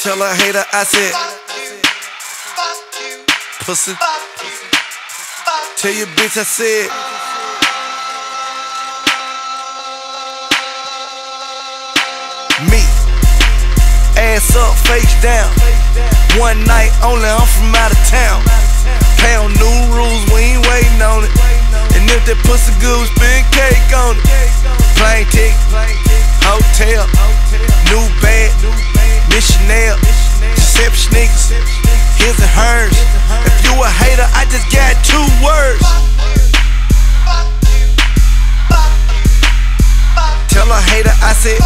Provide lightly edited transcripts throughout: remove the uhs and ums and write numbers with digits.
Tell a hater I said pussy. Tell your bitch I said me. Ass up, face down. One night only, I'm from out of town. Pay on new rules, we ain't waiting on it. And if that pussy good, we spend cake on it. Plane ticket, hotel, new bag, missionaire, deception niggas, his and hers. If you a hater, I just got 2 words. Tell a hater I said,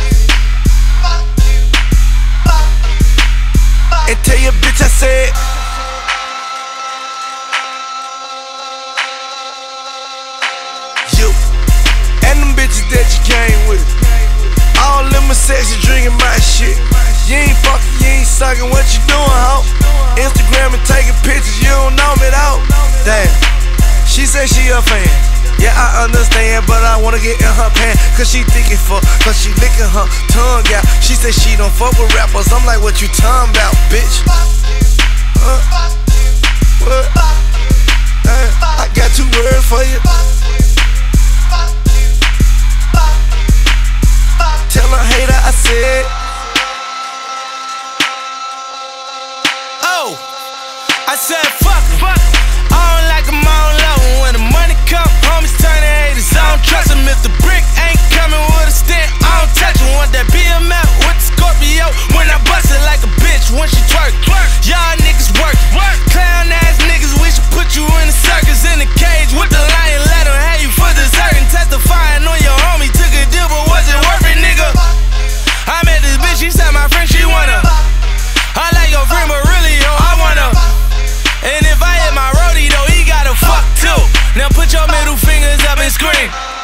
and tell your bitch I said, you and them bitches that you came with, all them are sexy drinking my shit. You ain't fucking, you ain't sucking, what you doing, ho? Instagram and taking pictures, you don't know me though. Damn, she say she a fan. Yeah, I understand, but I wanna get in her pants. Cause she thinking fuck, cause she licking her tongue out. She say she don't fuck with rappers, I'm like, what you talking about, bitch? What? I got 2 words for you. Tell a hater I said, oh, I said fuck em. I don't like them on low. When the money come, homies turn to haters. I don't trust them. If the brick ain't coming with a stick, I don't touch them. Want that BMF with the Scorpio when I bust it like a bitch when she twerk. Y'all niggas work. Clown ass niggas, we should put you in the circus, in the cage with the lion. Let them have you for dessert and testifying on your homie. Took a deal, but was it worth it, nigga? I met this bitch, she said my friend, she wanna. I like your friend, but really, yo, I wanna. And if I hit my roadie, though, he gotta fuck too. Now put your middle fingers up and scream.